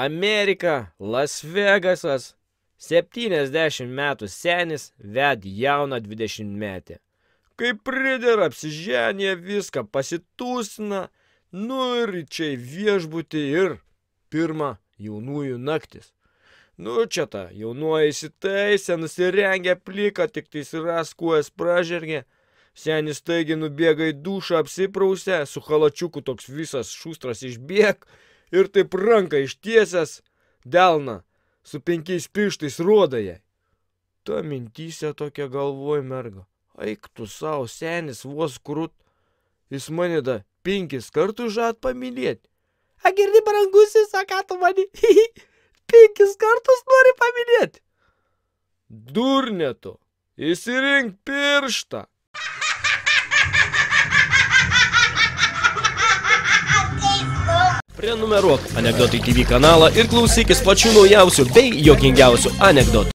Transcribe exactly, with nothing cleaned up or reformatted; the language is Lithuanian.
Amerika, Las Vegasas. septyniasdešimt metų senis ved jauną dvidešimtmetę. Kai pridera apsiženė viską, pasitūsina, nu ir čia į viešbutį ir pirmą jaunųjų naktis. Nu čia ta jaunuoji įsitaisė, nusirengė pliką, tik tais ras kuojas pražergė. Senis taigi nubėga į dušą, apsiprausė, su halačiuku toks visas šustras išbėg ir taip ranką ištiesęs delną su penkiais pirštais rodo jai. Ta mintyse tokia galvoj merga. Eik tu savo, senis vos krut. Jis mane da penkis kartus žad pamylėti. A girdi, brangusis, ką tu mani? Penkis kartus nori pamylėti. Durnė tu, įsirink pirštą. Prenumeruok Anekdotai T V kanalą ir klausykis pačių naujausių bei juokingiausių anekdotų.